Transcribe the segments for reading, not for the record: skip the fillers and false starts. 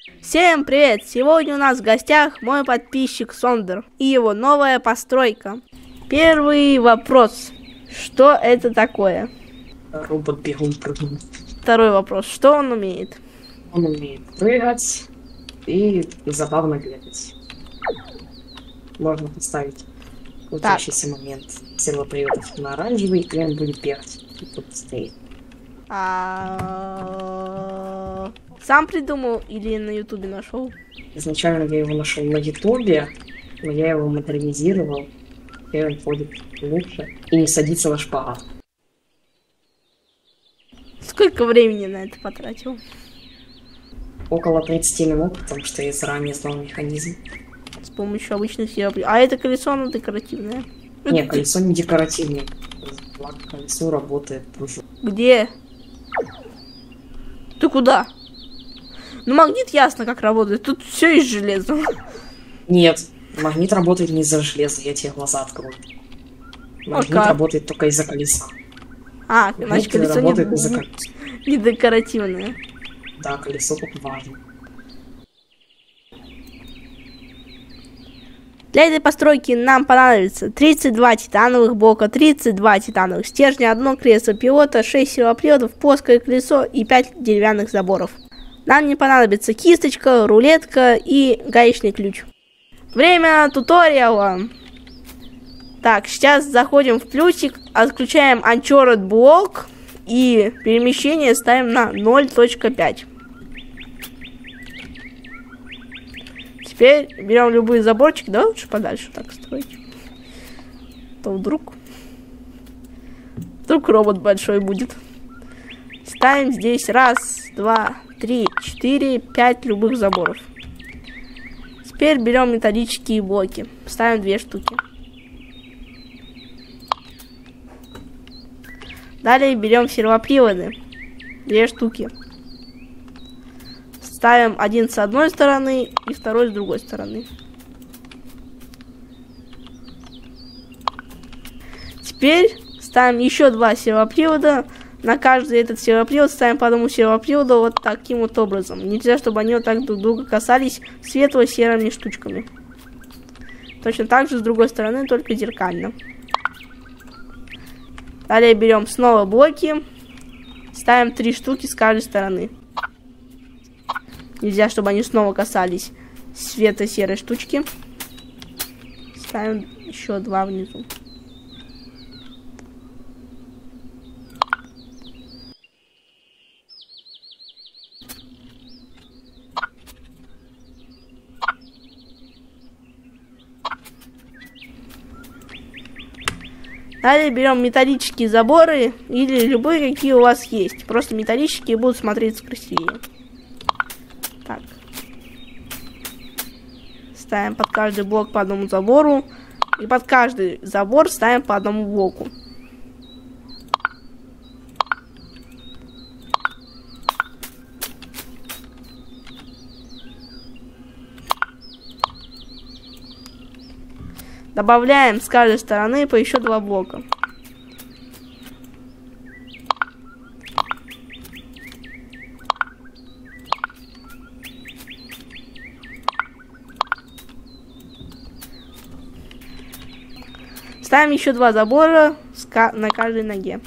Всем привет! Сегодня у нас в гостях мой подписчик Сондер и его новая постройка. Первый вопрос. Что это такое? Робот-бегун-прыгун. Второй вопрос. Что он умеет? Он умеет прыгать и забавно бегать. Можно поставить крутящийся момент сервоприводов на оранжевый, и клиент будет бегать. И тут стоит. Сам придумал или на ютубе нашел? Изначально я его нашел на ютубе, но я его модернизировал. И он ходит лучше и не садится на шпагат. Сколько времени на это потратил? Около 30 минут, потому что я заранее знал механизм. С помощью обычных сервоприводов. А это колесо, оно декоративное? Нет, колесо не декоративное. Колесо работает пружин. Где? Ты куда? Ну, магнит ясно как работает. Тут все из железа. Нет, магнит работает не из-за железа, я тебе глаза открою. Магнит работает только из-за колеса. Значит, колесо не декоративное. Да, колесо тут важно. Для этой постройки нам понадобится 32 титановых блока, 32 титановых стержня, одно кресло пилота, 6 сервоприводов, плоское колесо и 5 деревянных заборов. Нам не понадобится кисточка, рулетка и гаечный ключ. Время туториала. Так, сейчас заходим в плюсик, отключаем Uncharted блок и перемещение ставим на 0.5. Теперь берем любые заборчики, да, лучше подальше так строить. То вдруг робот большой будет. Ставим здесь 1, 2, 3, 4, 5 любых заборов. Теперь берем металлические блоки, ставим 2 штуки. Далее берем сервоприводы, 2 штуки. Ставим один с одной стороны и второй с другой стороны. Теперь ставим еще 2 сервопривода. На каждый этот сервопривод ставим по одному сервоприводу вот таким вот образом. Нельзя, чтобы они вот так друг друга касались светло-серыми штучками. Точно так же с другой стороны, только зеркально. Далее берем снова блоки. Ставим 3 штуки с каждой стороны. Нельзя, чтобы они снова касались светло-серой штучки. Ставим еще 2 внизу. Далее берем металлические заборы или любые, какие у вас есть. Просто металлические будут смотреться красивее. Так. Ставим под каждый блок по одному забору. И под каждый забор ставим по одному блоку. Добавляем с каждой стороны по еще 2 блока. Ставим еще 2 забора на каждой ноге.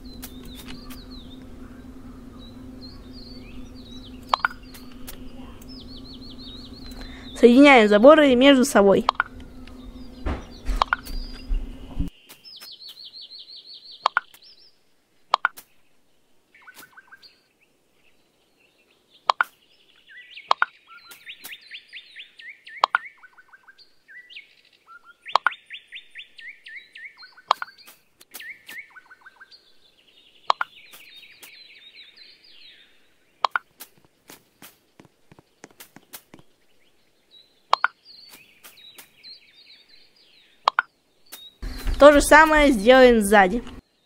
Соединяем заборы между собой. То же самое сделаем сзади.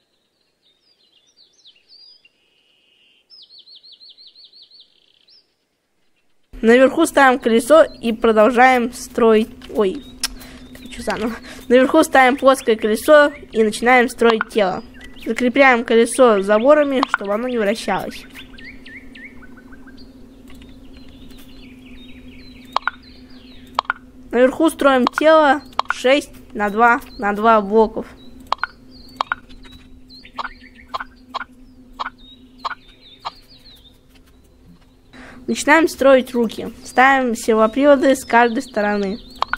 Наверху ставим колесо и продолжаем строить... Ой, хочу заново. Наверху ставим плоское колесо и начинаем строить тело. Закрепляем колесо заборами, чтобы оно не вращалось. Наверху строим тело 6 на 2 блоков. Начинаем строить руки. Ставим сервоприводы с каждой стороны.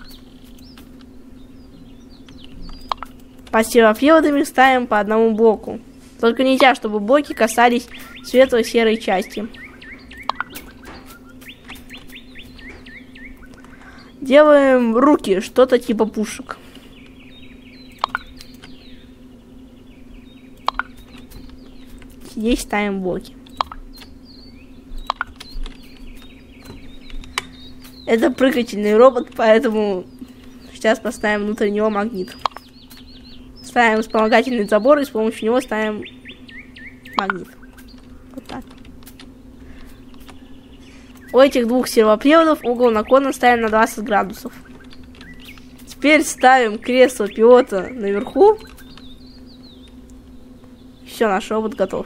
По сервоприводам ставим по одному блоку. Только нельзя, чтобы блоки касались светло-серой части. Делаем руки, что-то типа пушек. Здесь ставим блоки. Это прыгательный робот, поэтому сейчас поставим внутрь него магнит. Ставим вспомогательный забор и с помощью него ставим магнит. Вот так. У этих двух сервоприводов угол наклона ставим на 20 градусов. Теперь ставим кресло пилота наверху. Все, наш робот готов.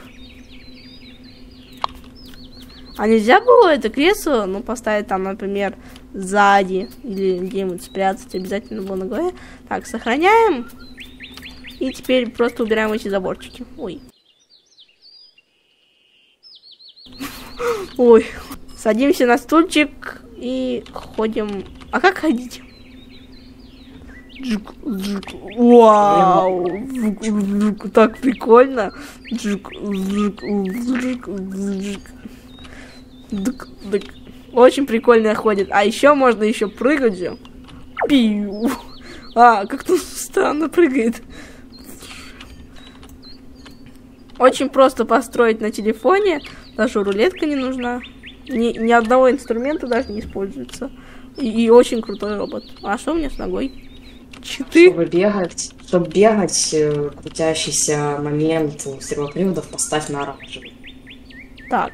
А нельзя было это кресло, ну, поставить там, например, сзади или где-нибудь спрятать, обязательно было на голове. Так, сохраняем. И теперь просто убираем эти заборчики. Ой. Ой. Садимся на стульчик и ходим. А как ходить? Вау! Так прикольно. Очень прикольно ходит. А еще можно еще прыгать же. Пиу. А, как-то странно прыгает. Очень просто построить на телефоне. Даже рулетка не нужна. Ни одного инструмента даже не используется. И очень крутой робот. А что у меня с ногой? Чтобы бегать, крутящийся момент у сервоприводов поставь на оранжевый. Так.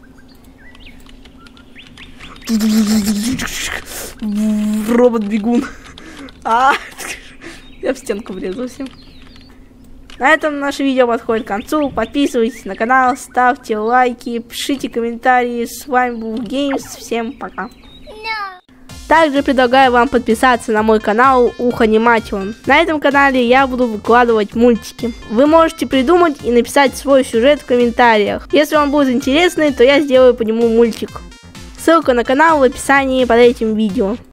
Робот-бегун. Я в стенку врезался. На этом наше видео подходит к концу. Подписывайтесь на канал, ставьте лайки, пишите комментарии. С вами был Геймс. Всем пока. Также предлагаю вам подписаться на мой канал Уханиматион. На этом канале я буду выкладывать мультики. Вы можете придумать и написать свой сюжет в комментариях. Если он будет интересный, то я сделаю по нему мультик. Ссылка на канал в описании под этим видео.